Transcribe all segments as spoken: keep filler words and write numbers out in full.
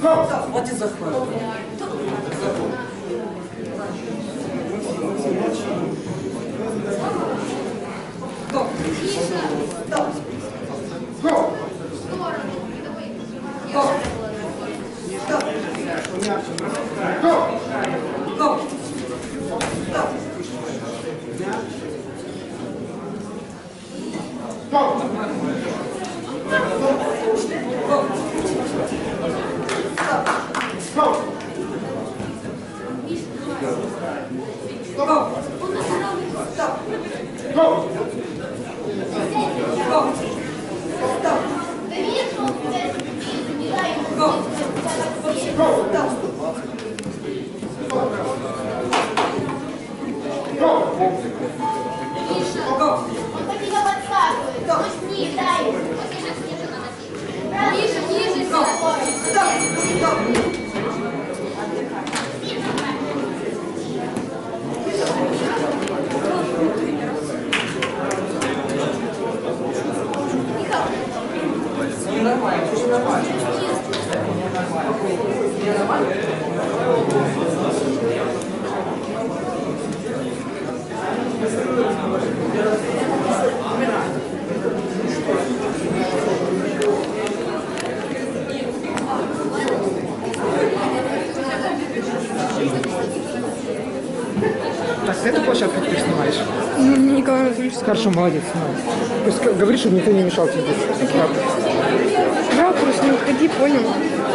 Вот и захват. Стоп. Стоп. Стоп. Эту площадку ты снимаешь? Ну, Николай Анатольевич. Хорошо, молодец, снимай. То есть говоришь, чтобы никто не мешал тебе здесь. Okay. Ракурс, не уходи, понял?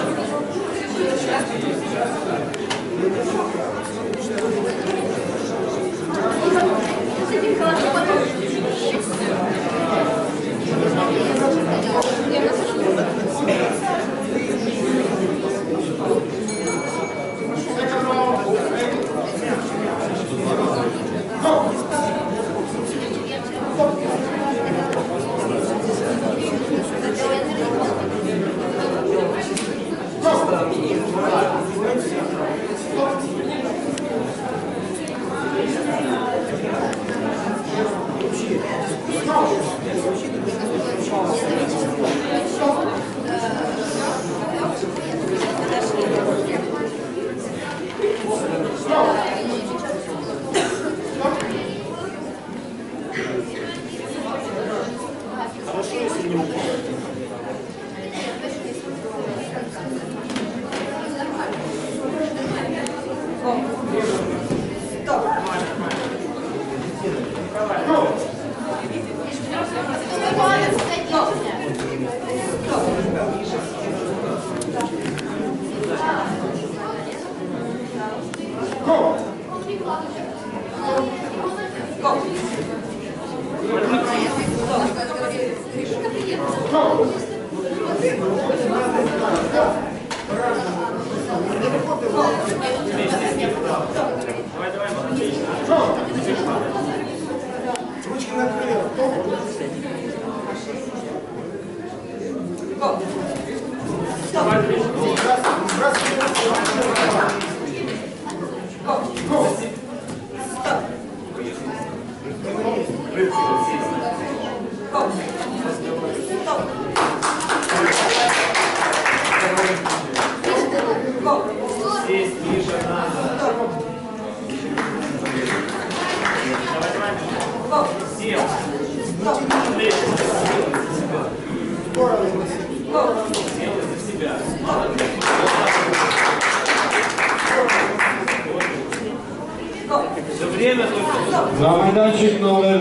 На майданчик номер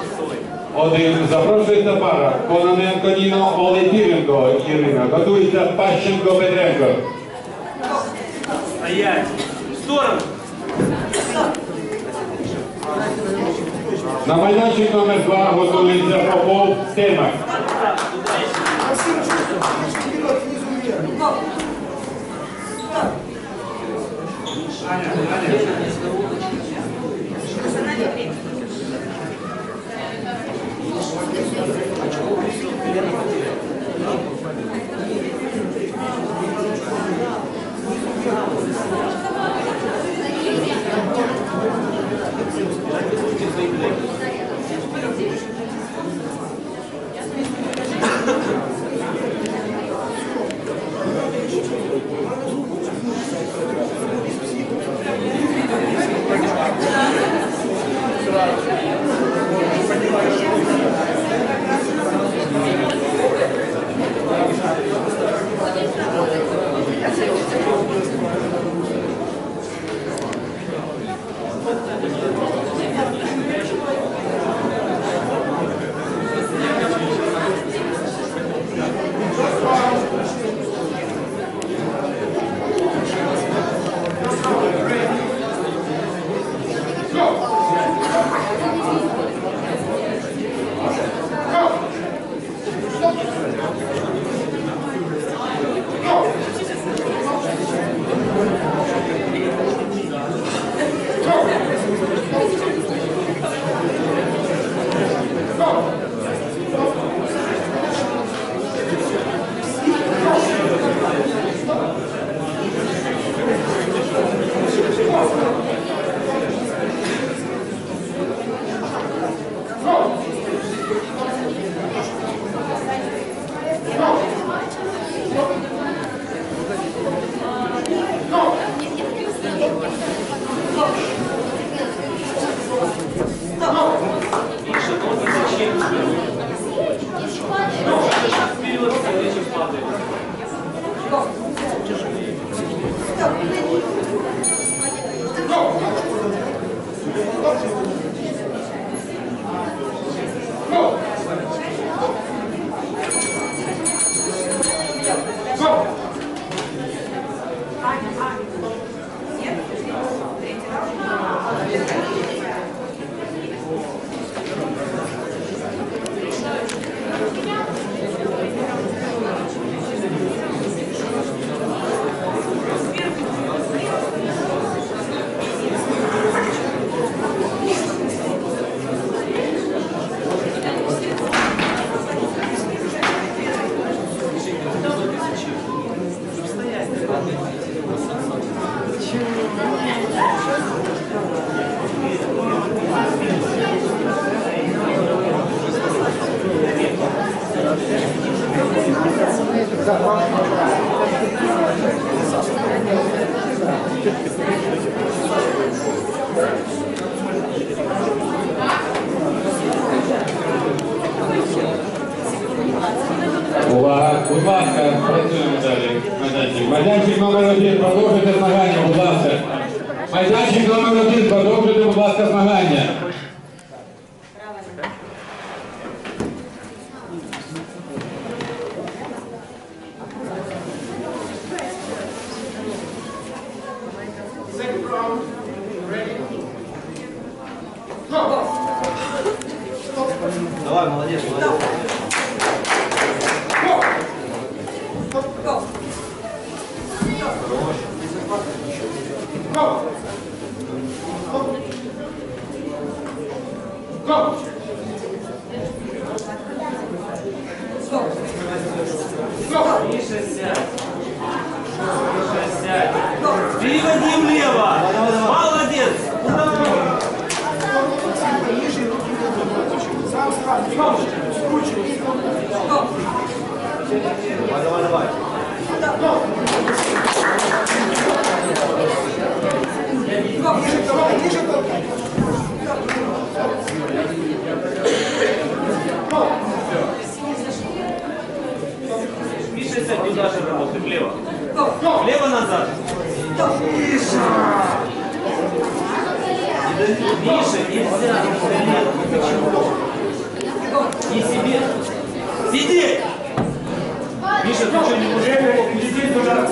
один запрошується пара Кононенко Ніно, Олетіренко Ірина. Готується Пащенко Петренко. Стоять! В сторону! На майданчик номер два готується Попов Стельмах. Аня, Аня. Увага, будь ласка, працюємо далі. Майданчик. Майданчик номер один, продовжуйте змагання, будь ласка. Майданчик номер один, продовжуйте, будь ласка, змагання. Давай, молодец, молодец. Миша, сядь. Миша, сядь. Переводи влево. Молодец. Давай, давай, давай. Миша, сядь, не дашь работать. Влево. Влево назад. Миша! Миша, нельзя. Не себе. Сиди! Миша, ты что, не можешь? Иди туда.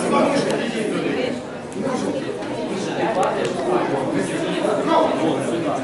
Миша, ты падаешь? Вот сюда.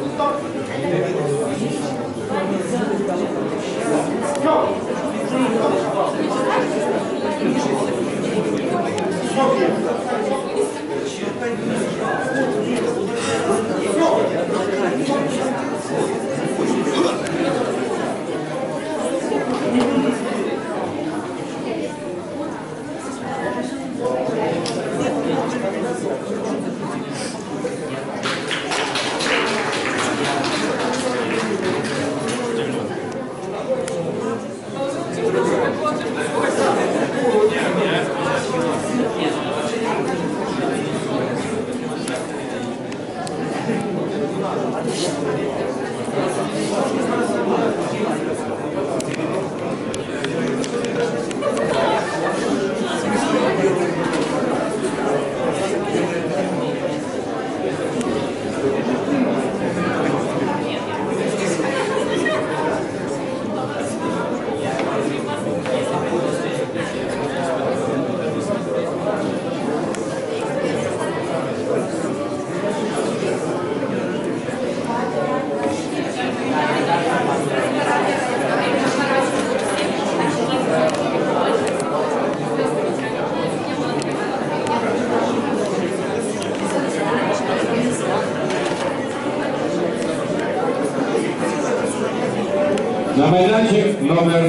На майданчик номер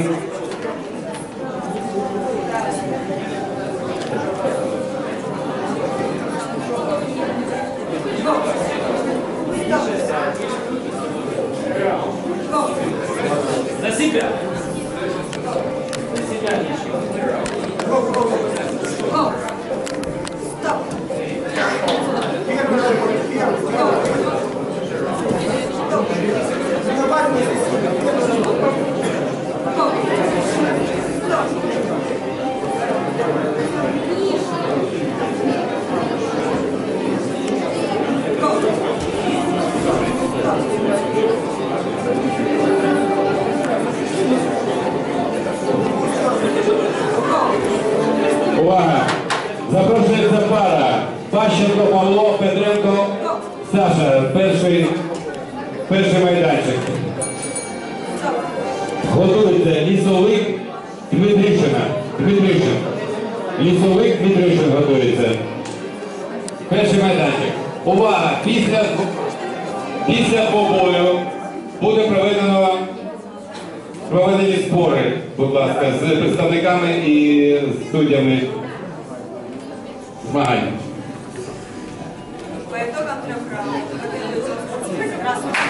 За себя. За себя, Миша. Go! Запрошується пара. Пащенко Павло, Петренко Саша. Перший, перший майданчик. Готується Лісовик Дмитришина. Дмитришин. Лісовик Дмитришин готується. Перший майданчик. Увага! Після, після побою буде проведено проведені спори, будь ласка, з представниками і з суддями змагань. По итогам трех раундов победил спортсмен красного